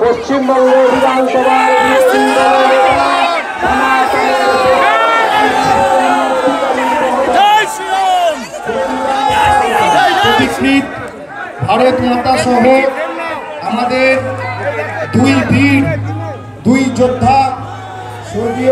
পশ্চিমবঙ্গ বিধানসভার ভারত মাতা সহ আমাদের দুই বীর দুই যোদ্ধা স্বর্গীয়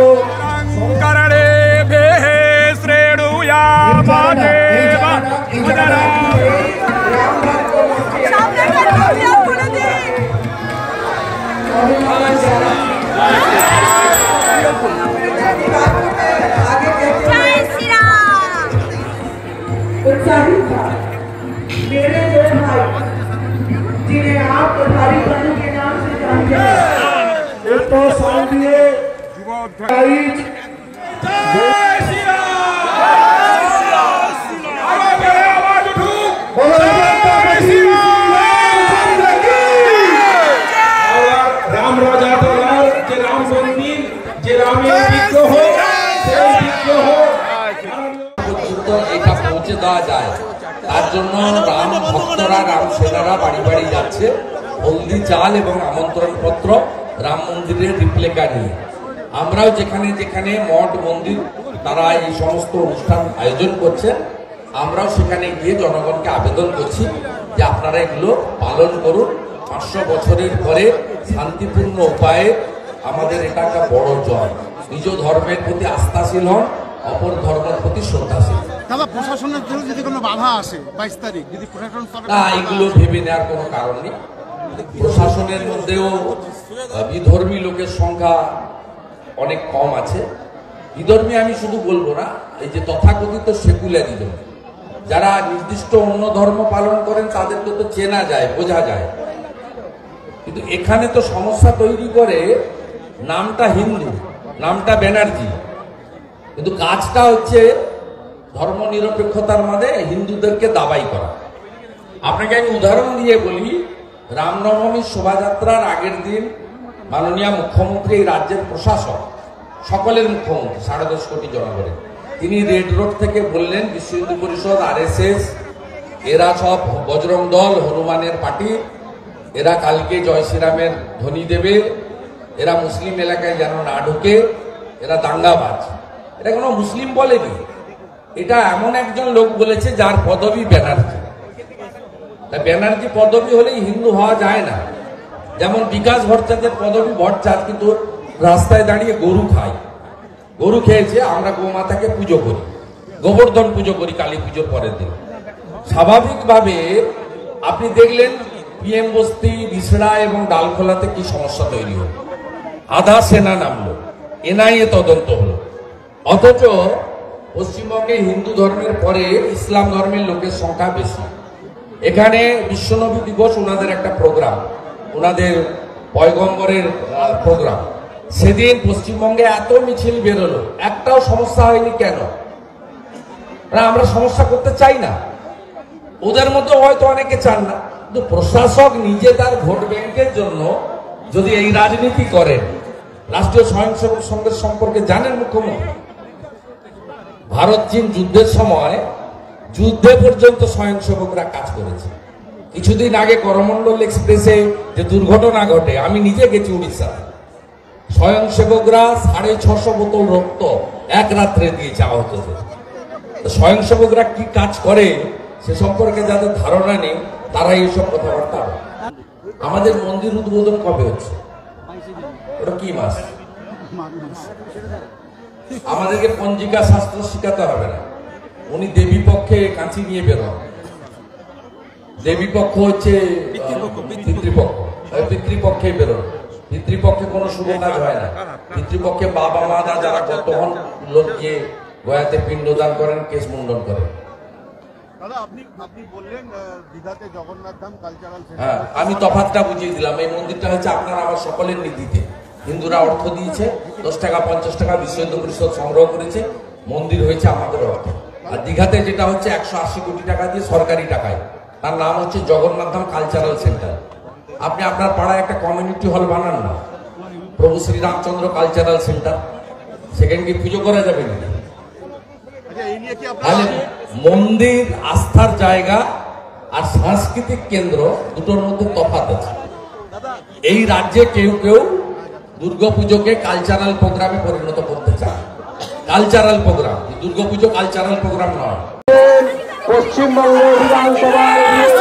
मेरे दो भाई जिन्हें आप प्रभारी बंधु के नाम से जानते हैं, एक तो सामने राम राजा के राम मंदिर जे रामेर विग्रह এটা পৌঁছে দেওয়া যায় তার জন্য রাম ভক্তরা রাম সেনারা বাড়ি বাড়ি যাচ্ছে হলদি চাল এবং আমন্ত্রণ পত্র রাম মন্দিরের রিপ্লিকা নিয়ে। আমরাও যেখানে যেখানে মঠ মন্দির তারা এই সমস্ত অনুষ্ঠান আয়োজন করছে আমরাও সেখানে গিয়ে জনগণকে আবেদন করছি যে আপনারা এগুলো পালন করুন। 500 বছরের পরে শান্তিপূর্ণ উপায়ে আমাদের এটা একটা বড় জয়। নিজ ধর্মের প্রতি আস্থাশীল হন, অপর ধর্মের প্রতি শ্রদ্ধাশীল। প্রশাসনের জন্য যদি কোনো বাধা আসে 22 তারিখ যদি প্রশাসন না, এগুলো ভেবে নেওয়ার কোনো কারণ নেই। প্রশাসনের মধ্যেও বিধর্মী লোকের সংখ্যা অনেক কম আছে। বিধর্মী আমি শুধু বলবো না, এই যে তথাকথিত সেকুলারিজম, যারা নির্দিষ্ট অন্য ধর্ম পালন করেন তাদেরকে তো চেনা যায়, বোঝা যায়, কিন্তু এখানে তো সমস্যা তৈরি করে নামটা হিন্দু, নামটা ব্যানার্জি, কিন্তু কাজটা হচ্ছে ধর্ম নিরপেক্ষতার মধ্যে হিন্দুদেরকে দাবাই করা। আপনাকে আমি উদাহরণ দিয়ে বলি, রামনবমীর শোভাযাত্রার আগের দিন মাননীয় মুখ্যমন্ত্রী এই রাজ্যের প্রশাসক, সকলের মুখ্যমন্ত্রী 10.5 কোটি জনগণের, তিনি রেড রোড থেকে বললেন বিশ্ব হিন্দু পরিষদ, RSS এরা সব বজরং দল, হনুমানের পার্টি, এরা কালকে জয় শ্রীরামের ধ্বনি দেবে, এরা মুসলিম এলাকায় যেন না ঢুকে, এরা দাঙ্গাবাজ। এটা কোনো মুসলিম বলেনি, এটা এমন একজন লোক বলেছে যার পদবী ব্যানার্জি। তা ব্যানার্জি পদবী হলেই হিন্দু হওয়া যায় না। যেমন বিকাশ ভট্টাচার্যের পদবী ভট্টাচার্য, কিন্তু রাস্তায় দাঁড়িয়ে গরু খায়, গরু খেয়েছে, আমরা গোমাতাকে পুজো করি, গোবর্ধন পুজো করি কালী পুজোর পরের দিন। স্বাভাবিকভাবে আপনি দেখলেন PM বস্তি, বিছড়া এবং ডালখোলাতে কি সমস্যা তৈরি হল, আধা সেনা নামলো, NIA তদন্ত হলো। অথচ পশ্চিমবঙ্গে হিন্দু ধর্মের পরে ইসলাম ধর্মের লোকের সংখ্যা বেশি। এখানে বিশ্বনবী দিবস ওনাদের একটা প্রোগ্রাম, ওনাদের পয়গম্বরের প্রোগ্রাম, সেদিন পশ্চিমবঙ্গে এত মিছিল বেরোলো, একটাও সমস্যা হয়নি। কেন? আমরা সমস্যা করতে চাই না, ওদের মধ্যে হয়তো অনেকে চান না, কিন্তু প্রশাসক নিজে তার ভোট ব্যাংকের জন্য যদি এই রাজনীতি করেন। রাষ্ট্রীয় স্বয়ংসেবক সংঘের সম্পর্কে জানেন মুখ্যমন্ত্রী? ভারত চীন যুদ্ধের সময় যুদ্ধে পর্যন্ত স্বয়ংসেবকরা কাজ করেছে। কিছুদিন আগে করমন্ডল এক্সপ্রেসে যে দুর্ঘটনা ঘটে, আমি নিজে গেছি উড়িষ্যা, স্বয়ংসেবকরা 650 বোতল রক্ত এক রাত্রে দিয়েছে আহতদের। স্বয়ংসেবকরা কি কাজ করে সে সম্পর্কে যাদের ধারণা নেই তারা এইসব কথাবার্তা। আমাদের মন্দির উদ্বোধন কবে হচ্ছে? ওটা কি মাস? আমাদেরকে পঞ্জিকা শাস্ত্র শিখাতে হবে না। উনি দেবী পক্ষে কাঁচি নিয়ে বেরোন। দেবী পক্ষ হচ্ছে পিতৃপক্ষ, পিতৃপক্ষে বেরোন। পিতৃপক্ষে কোনো শুভ কাজ হয় না। পিতৃপক্ষে বাবা মারা যারা কতক্ষণ লোক গিয়ে গয়াতে পিণ্ডদান করেন, কেশ মুন্ডন করেন। হ্যাঁ, আমি তফাৎটা বুঝিয়ে দিলাম। এই মন্দিরটা হচ্ছে আপনার আমার সকলের নিধিতে, হিন্দুরা অর্থ দিয়েছে, 10 টাকা 50 টাকা বিশ্ব হিন্দু পরিষদ সংগ্রহ করেছে, মন্দির হয়েছে আমাদের অর্থ। আর দীঘাতে যেটা হচ্ছে 180 কোটি টাকা দিয়ে সরকারি টাকায়, তার নাম হচ্ছে জগন্নাথ ধাম কালচারাল সেন্টার। আপনি আপনার পাড়ায় একটা কমিউনিটি হল বানান না, প্রভু শ্রীরামচন্দ্র কালচারাল সেন্টার, সেখানে কি পুজো করা যাবে না? মন্দির আস্থার জায়গা আর সাংস্কৃতিক কেন্দ্র দুটোর মধ্যে তফাৎ আছে। এই রাজ্যে কেউ কেউ দুর্গাপুজোকে কালচারাল প্রোগ্রামে পরিণত করতে চায়। Cultural programme, Durga Puja cultural programme নয়। পশ্চিমবঙ্গ বিধানসভার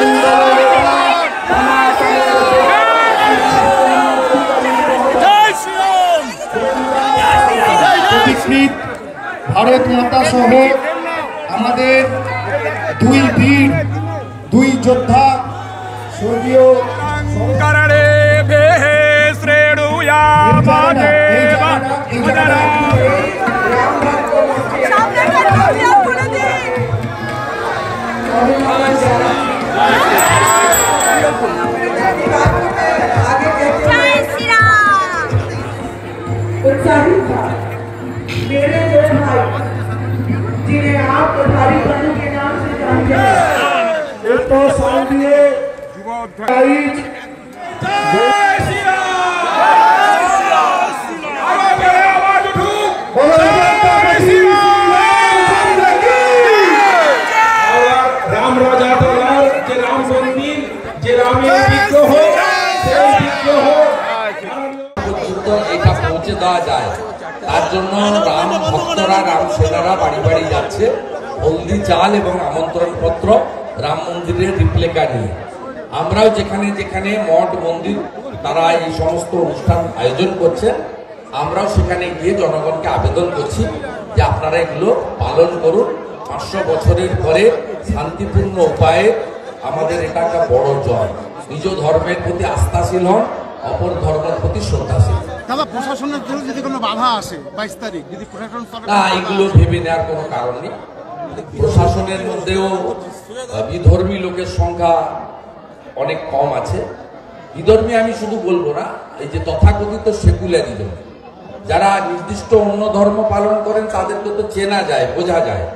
ভারত মাতা সহ আমাদের দুই বীর, দুই যোদ্ধা স্বর্গীয় उत्साहित था मेरे दो भाई जिन्हें आप पठारी बंधु के नाम से जानते हैं। एक तो शांतिए राम राजा जे राम मंदिर जे रामेर विग्रह এটা পৌঁছে দেওয়া যায়, তার জন্য রাম ভক্তরা, রাম সেনারা বাড়ি বাড়ি যাচ্ছে হলদি চাল এবং আমন্ত্রণ পত্র রাম মন্দিরের রিপ্লিকা নিয়ে। আমরাও যেখানে যেখানে মঠ মন্দির তারা এই সমস্ত অনুষ্ঠান আয়োজন করছে, আমরাও সেখানে গিয়ে জনগণকে আবেদন করছি যে আপনারা এগুলো পালন করুন। 500 বছরের পরে শান্তিপূর্ণ উপায়ে আমাদের এটা একটা বড় জয়। নিজ ধর্মের প্রতি আস্থাশীল হন, অপর ধর্মের প্রতি শ্রদ্ধাশীল। দাদা, প্রশাসনের জন্য যদি কোনো বাধা আসে 22 তারিখ, যদি প্রশাসন না, এগুলো ভেবে নেওয়ার কোনো কারণ নেই। প্রশাসনের মধ্যেও বিধর্মী লোকের সংখ্যা অনেক কম আছে। বিধর্মী আমি শুধু বলবো না, এই যে তথাকথিত সেকুলারিজম, যারা নির্দিষ্ট অন্য ধর্ম পালন করেন তাদেরকে তো চেনা যায়, বোঝা যায়,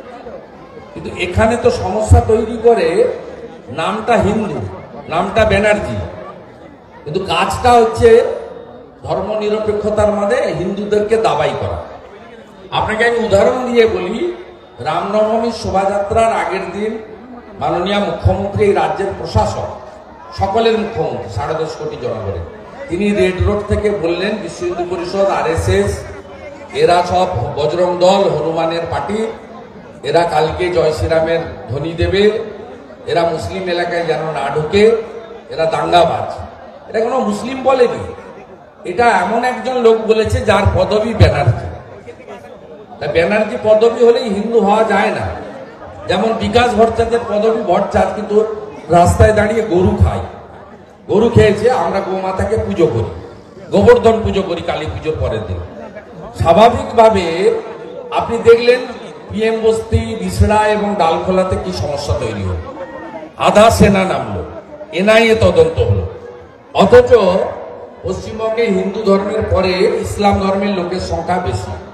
কিন্তু এখানে তো সমস্যা তৈরি করে নামটা হিন্দু, নামটা ব্যানার্জি, কিন্তু কাজটা হচ্ছে ধর্ম নিরপেক্ষতার মধ্যে হিন্দুদেরকে দাবাই করা। আপনাকে আমি উদাহরণ দিয়ে বলি, রামনবমীর শোভাযাত্রার আগের দিন মাননীয় মুখ্যমন্ত্রী, এই রাজ্যের প্রশাসক, সকলের মুখ্যমন্ত্রী 10.5 কোটি জনগণের, তিনি রেড রোড থেকে বললেন বিশ্ব হিন্দু পরিষদ, RSS এরা সব বজরং দল, হনুমানের পার্টি, এরা কালকে জয় শ্রীরামের ধ্বনি দেবে, এরা মুসলিম এলাকায় যেন না ঢুকে, এরা দাঙ্গাবাজ। এটা কোনো মুসলিম বলেনি, এটা এমন একজন লোক বলেছে যার পদবী ব্যানার্জি। তা ব্যানার্জি পদবী হলেই হিন্দু হওয়া যায় না। যেমন বিকাশ ভট্টাচার্যের পদবী ভট্টাচার্য, কিন্তু রাস্তায় দাঁড়িয়ে গরু খায়, গরু খেয়েছে, আমরা গোমাতাকে পুজো করি, গোবর্ধন পুজো করি কালী পুজোর পরের দিন। স্বাভাবিকভাবে আপনি দেখলেন PM বস্তি, বিছড়া এবং ডালখোলাতে কি সমস্যা তৈরি হলো, আধা সেনা নামলো, NIA তদন্ত হলো। অথচ পশ্চিমবঙ্গে হিন্দু ধর্মের পরে ইসলাম ধর্মের লোকের সংখ্যা বেশি।